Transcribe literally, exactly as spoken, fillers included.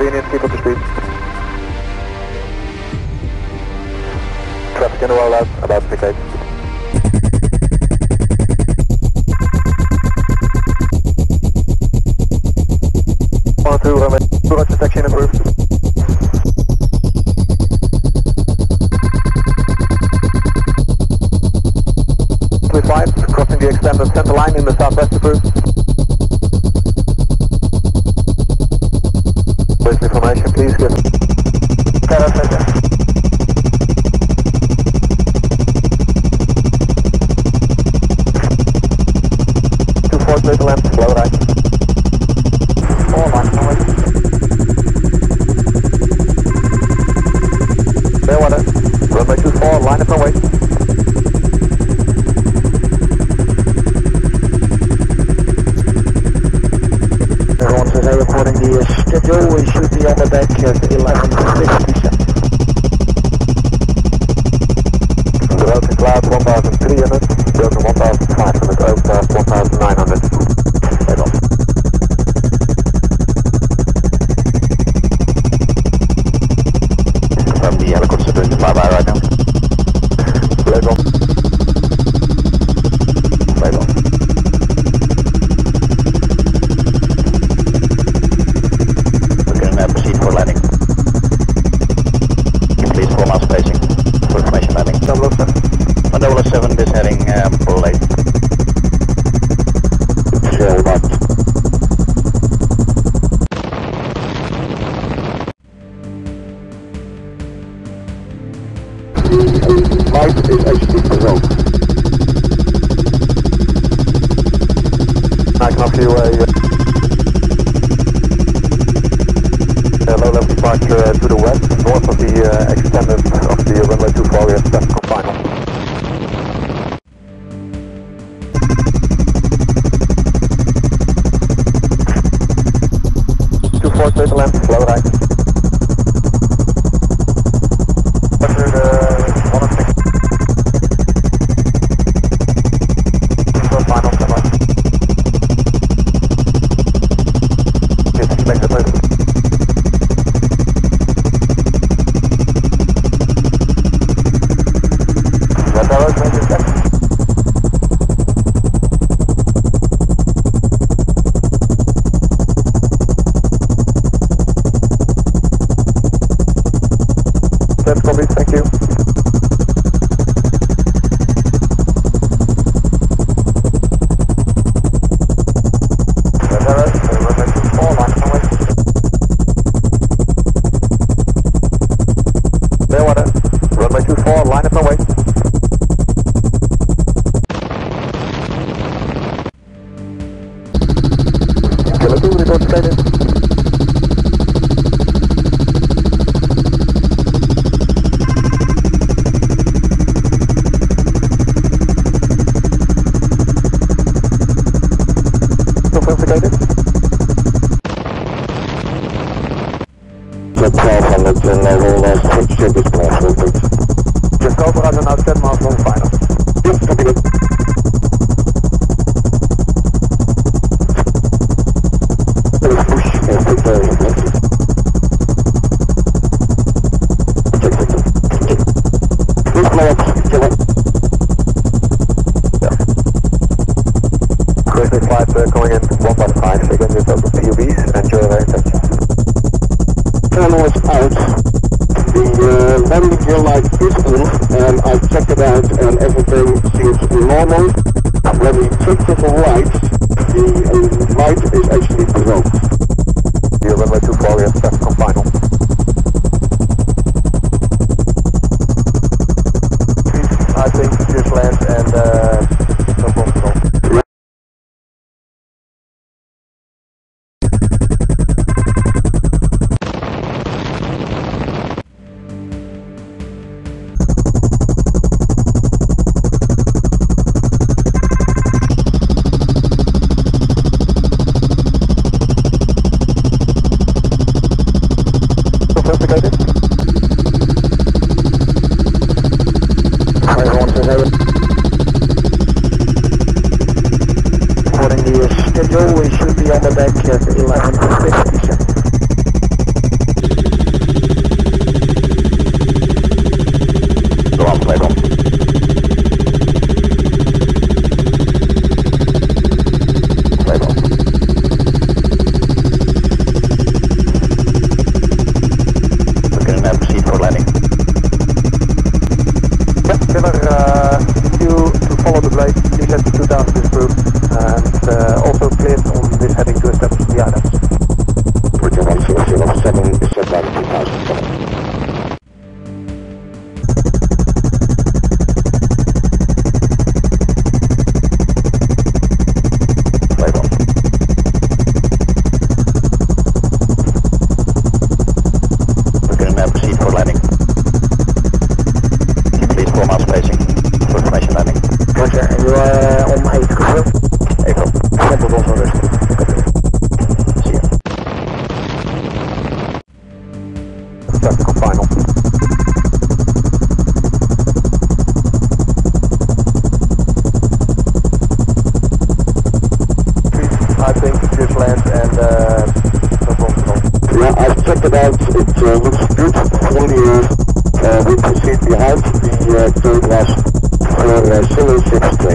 inconvenience, keep up the speed. Traffic in the rollout, about to vacate. one two, runway two, roger, taxi approved. five, crossing the extended center line in the southwest approved. With information, please give. Carrot, pleasure. two four, straight left, slow right. four one, no wait. Clear water. Runway two four, line up and wait. According to the schedule, we should be on the deck at eleven fifty-seven. Grote cloud one thousand three hundred, Broken one thousand five hundred, overcast one thousand nine hundred. Right on. From the helicopter doing the flyby right now. Right on. Right on. Proceed for landing. Please four miles spacing for information landing. double oh seven. one double oh seven is heading um, for late. Zero one. Light is actually below. I can offer you a uh, low-level departure uh, to the west, north of the uh, extended of the runway two four, we have traffic on final. two four, straight left, slow right. After the one oh six. For final, stand by. Yes, expect it later. That's copied, thank you. Clear water, runway two four, line up and wait. Kilo two, report stated. twelve hundred and I will uh, switch to this platform, please. Just over us and now ten miles from final. Yes, copy it. Please push and put the reflector. Check, check, check. Please blow up, kill it. Yeah. Cruising flight uh, coming in one point five, again with open P U Bs, enjoy very touch. Terminal is out. The uh, landing gear light is in, and I checked it out, and everything seems normal. When we check for the lights, the uh, light is actually below. The runway two four, we have traffic on final. I think just land and uh, no problem. According to the schedule, we should be on the deck at eleven fifty-seven. right, Lila to two thousand is approved, and uh, also cleared on this heading to establish the islands. Roger, one zero zero seven is set by two thousand seven. Right on. We can now proceed for landing. Please four miles spacing for information landing. Roger, and you are uh, on eight, correct? April. Front of also rest. See you. Technical final. I think just land and uh, that's all. Yeah, I've checked it out. It uh, looks good. Fully, uh, we proceed behind the uh, third glass for uh, cylinder ships.